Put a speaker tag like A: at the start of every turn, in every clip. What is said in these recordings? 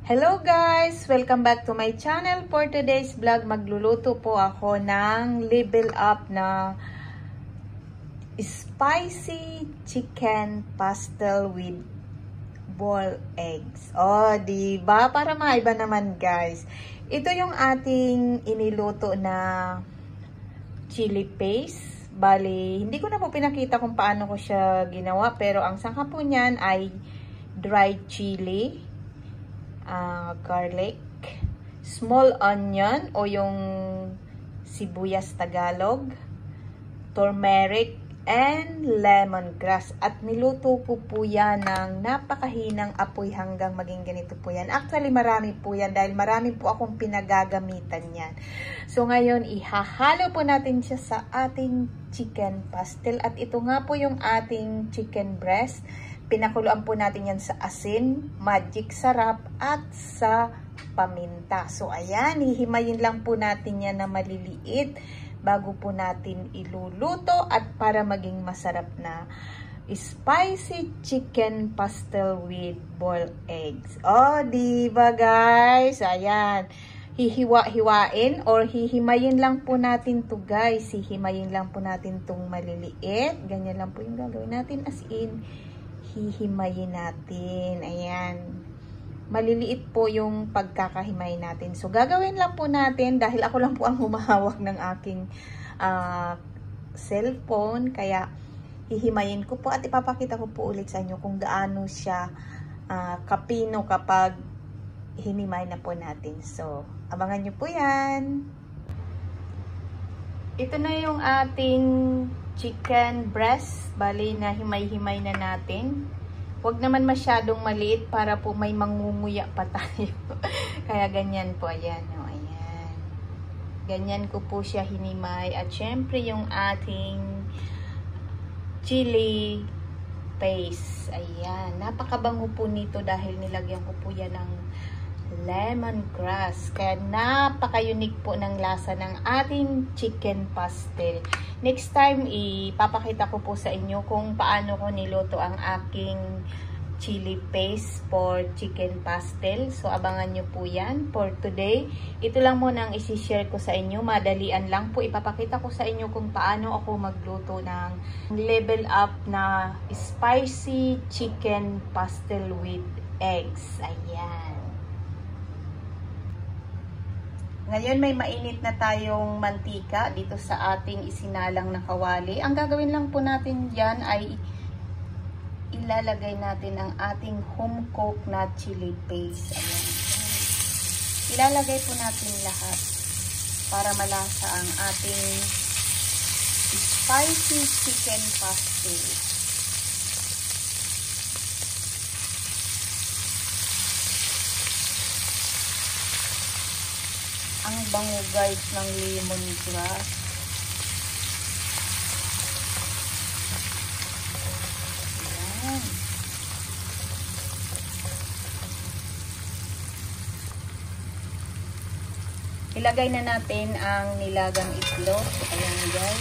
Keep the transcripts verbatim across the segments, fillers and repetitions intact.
A: Hello guys! Welcome back to my channel. For today's vlog, magluluto po ako ng level up na spicy chicken pastel with boiled eggs. Oh, diba? Para maiba naman guys. Ito yung ating iniluto na chili paste. Bali, hindi ko na po pinakita kung paano ko siya ginawa. Pero ang sangkap po niyan ay dried chili, Uh, garlic, small onion o yung sibuyas Tagalog, turmeric, and lemongrass. At niluto po po yan ng napakahinang apoy hanggang maging ganito po yan. Actually, marami po yan dahil marami po akong pinagagamitan yan. So, ngayon, ihahalo po natin siya sa ating chicken pastel. At ito nga po yung ating chicken breast. Pinakuluan po natin yan sa asin, magic sarap, at sa paminta. So, ayan, hihimayin lang po natin yan na maliliit bago po natin iluluto at para maging masarap na spicy chicken pastel with boiled eggs. Oh, diba guys? Ayan. Hihiwa-hiwain or hihimayin lang po natin to guys. Hihimayin lang po natin tong maliliit. Ganyan lang po yung gagawin natin as in hihimayin natin. Ayan. Maliliit po yung pagkakahimay natin. So, gagawin lang po natin dahil ako lang po ang humahawak ng aking uh, cellphone. Kaya, hihimayin ko po at ipapakita ko po ulit sa inyo kung gaano siya uh, kapino kapag hinimay na po natin. So, abangan nyo po yan. Ito na yung ating chicken breast. Bali na himay-himay na natin. Huwag naman masyadong maliit para po may mangunguya pa tayo. Kaya ganyan po. Ayan. O, ayan. Ganyan ko po siya hinimay. At syempre yung ating chili paste. Ayan. Napakabango po nito dahil nilagyan ko po yan ng lemongrass. Kaya napaka-unique po ng lasa ng ating chicken pastel. Next time, ipapakita ko po sa inyo kung paano ko niluto ang aking chili paste for chicken pastel. So, abangan nyo po yan for today. Ito lang muna ang isi-share ko sa inyo. Madalian lang po. Ipapakita ko sa inyo kung paano ako magluto ng level up na spicy chicken pastel with eggs. Ayan. Ngayon may mainit na tayong mantika dito sa ating isinalang na kawali. Ang gagawin lang po natin dyan ay ilalagay natin ang ating home cooked na chili paste. Ayan. Ilalagay po natin lahat para malasa ang ating spicy chicken pastel. Ang bango guys ng lemongrass. Ayan. Ilagay na natin ang nilagang itlog. Ayan guys.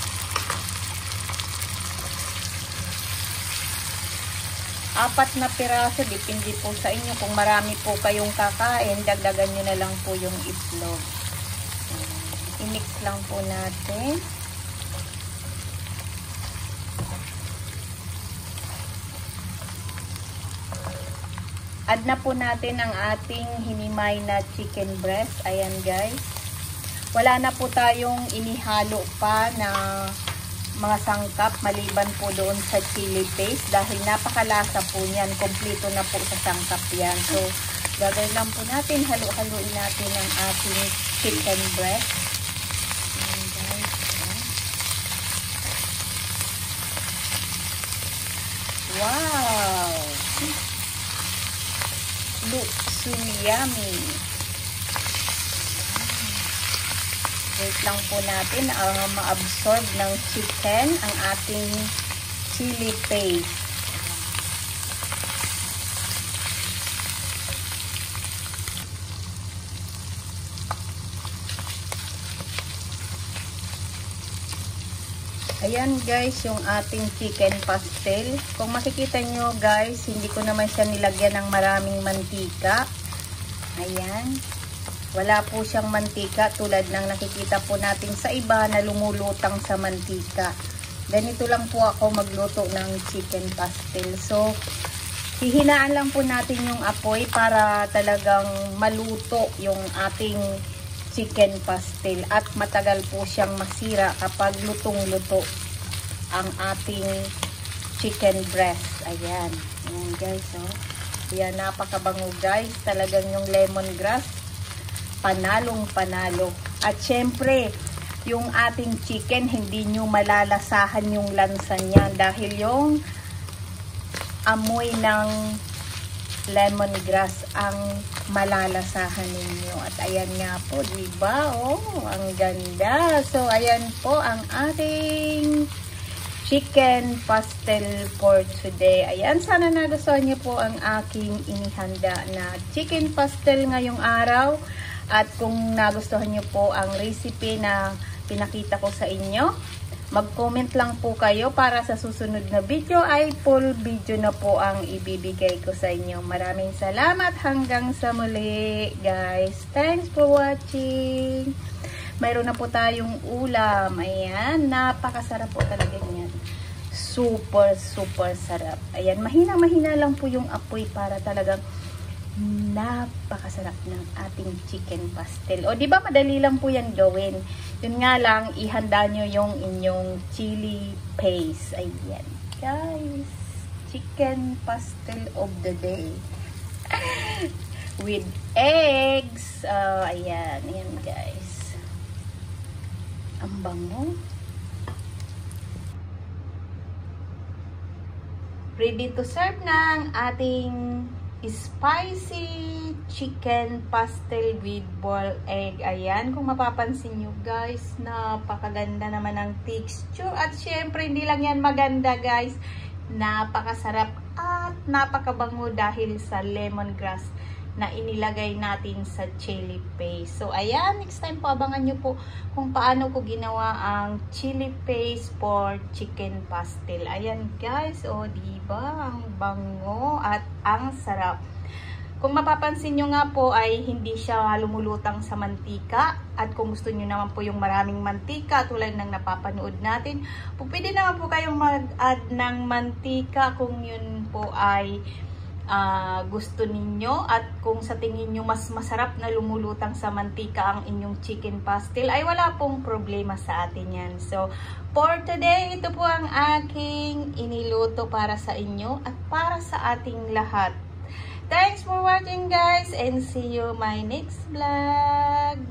A: Apat na piraso, depende po sa inyo. Kung marami po kayong kakain, dagdagan nyo na lang po yung itlog. I-mix lang po natin. Add na po natin ang ating hinimay na chicken breast. Ayan guys. Wala na po tayong inihalo pa na mga sangkap maliban po doon sa chili paste dahil napakalasa po niyan, kompleto na po sa sangkap yan. So, gagawin lang po natin, halo-haloin natin ang ating chicken breast. Ayan guys. Wow! Looks so yummy! Wait lang po natin ang uh, ma-absorb ng chicken ang ating chili paste. Ayan guys, yung ating chicken pastel. Kung makikita nyo guys, hindi ko naman siya nilagyan ng maraming mantika. Ayan. Wala po siyang mantika tulad ng nakikita po natin sa iba na lumulutang sa mantika. Ganito lang po ako magluto ng chicken pastel. So, hihinaan lang po natin yung apoy para talagang maluto yung ating chicken pastel. At matagal po siyang masira kapag lutong-luto ang ating chicken breast. Ayan. Ayan guys, oh. Ayan, napakabango guys. Talagang yung lemongrass. Panalong panalo. At syempre, yung ating chicken, hindi nyo malalasahan yung lansa niya dahil yung amoy ng lemongrass ang malalasahan ninyo. At ayan nga po, diba? Oh, ang ganda. So, ayan po ang ating chicken pastel for today. Ayan, sana nagustuhan niyo po ang aking inihanda na chicken pastel ngayong araw. At kung nagustuhan niyo po ang recipe na pinakita ko sa inyo, mag-comment lang po kayo para sa susunod na video ay full video na po ang ibibigay ko sa inyo. Maraming salamat hanggang sa muli, guys. Thanks for watching. Mayroon na po tayong ulam. Ayan, napakasarap po talaga niyan. Super, super sarap. Ayan, mahina-mahina lang po yung apoy para talagang napakasarap ng ating chicken pastel. O, di ba madali lang po yan gawin. Yun nga lang, ihanda nyo yung inyong chili paste. Ayan, guys. Chicken pastel of the day. With eggs. Uh, ayan, ayan guys. Ang bango. Ready to serve ng ating spicy chicken pastel with boiled egg. Ayan, kung mapapansin nyo guys, napakaganda naman ang texture. At syempre, hindi lang yan maganda guys, napakasarap at napakabango dahil sa lemongrass na inilagay natin sa chili paste. So, ayan, next time po abangan nyo po kung paano ko ginawa ang chili paste for chicken pastel. Ayan guys, o oh, diba? Ang bango at ang sarap. Kung mapapansin nyo nga po ay hindi siya lumulutang sa mantika. At kung gusto nyo naman po yung maraming mantika tulad ng napapanood natin, po pwede naman po kayong mag-add ng mantika kung yun po ay Uh, gusto ninyo. At kung sa tingin nyo mas masarap na lumulutang sa mantika ang inyong chicken pastel, ay wala pong problema sa atin yan. So, for today, ito po ang aking iniluto para sa inyo at para sa ating lahat. Thanks for watching guys and see you my next vlog.